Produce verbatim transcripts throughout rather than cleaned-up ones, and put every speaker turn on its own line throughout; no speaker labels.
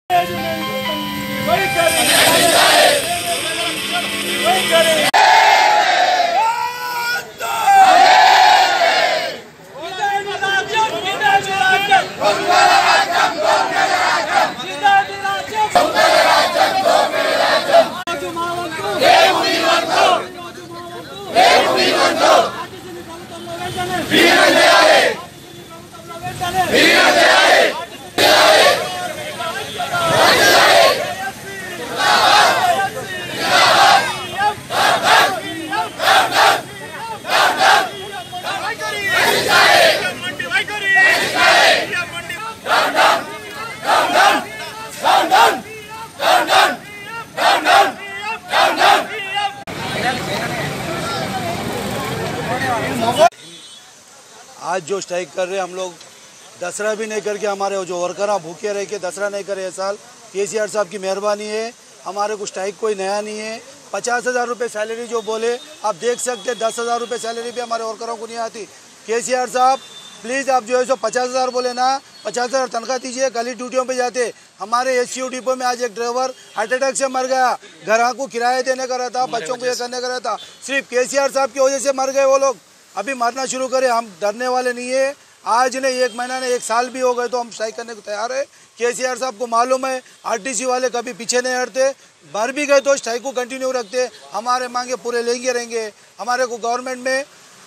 आज जो स्ट्राइक कर रहे हैं हम लोग, दसरा भी नहीं करके हमारे जो वर्कर हैं भूखे रह के दसरा नहीं करे। इस साल केसीआर साहब की मेहरबानी है, हमारे को स्ट्राइक कोई नया नहीं है। पचास हज़ार रुपये सैलरी जो बोले आप देख सकते, दस हज़ार रुपये सैलरी भी हमारे वर्करों को नहीं आती। केसीआर साहब प्लीज़ आप जो है सो पचास हज़ार बोले ना, पचास हज़ार तनख्वाह दीजिए। कल ही ड्यूटियों पे जाते। हमारे एस सी डिपो में आज एक ड्राइवर हार्ट अटैक से मर गया। घर को किराया देने का रहता, बच्चों को ये करने का रहता, सिर्फ केसीआर साहब की वजह से मर गए वो लोग। अभी मरना शुरू करें, हम डरने वाले नहीं है। आज ने एक महीना ने एक साल भी हो गए तो हम स्ट्राइक करने को तैयार है। केसीआर साहब को मालूम है आरटीसी वाले कभी पीछे नहीं हटते, मर भी गए तो स्ट्राइक को कंटिन्यू रखते। हमारे मांगे पूरे लेंगे रहेंगे। हमारे को गवर्नमेंट में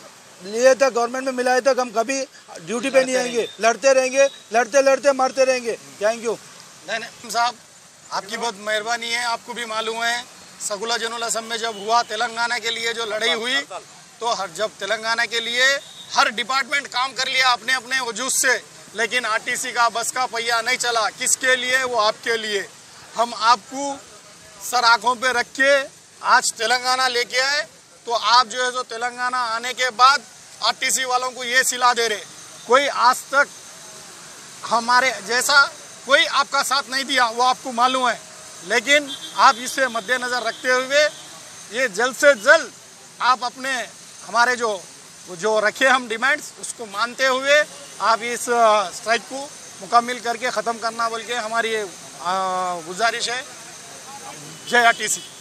लिए तक, गवर्नमेंट में मिलाए तक हम कभी ड्यूटी पे नहीं आएंगे, लड़ते रहेंगे, लड़ते लड़ते मरते रहेंगे। Thank you.
नहीं नहीं साहब, आपकी बहुत मेहरबानी है। आपको भी मालूम है सगुला जनूल असम में जब हुआ तेलंगाना के लिए जो लड़ाई हुई, तो हर जब तेलंगाना के लिए हर डिपार्टमेंट काम कर लिया अपने अपने वजूद से, लेकिन आरटीसी का बस का पहिया नहीं चला। किसके लिए? वो आपके लिए। हम आपको सर आँखों पे रख के आज तेलंगाना लेके आए, तो आप जो है जो तेलंगाना आने के बाद आरटीसी वालों को ये सिला दे रहे। कोई आज तक हमारे जैसा कोई आपका साथ नहीं दिया, वो आपको मालूम है। लेकिन आप इसे मद्देनज़र रखते हुए ये जल्द से जल्द आप अपने हमारे जो जो रखे हम डिमांड्स उसको मानते हुए आप इस स्ट्राइक को मुकम्मल करके ख़त्म करना बोल के हमारी गुजारिश है। जय आरटीसी।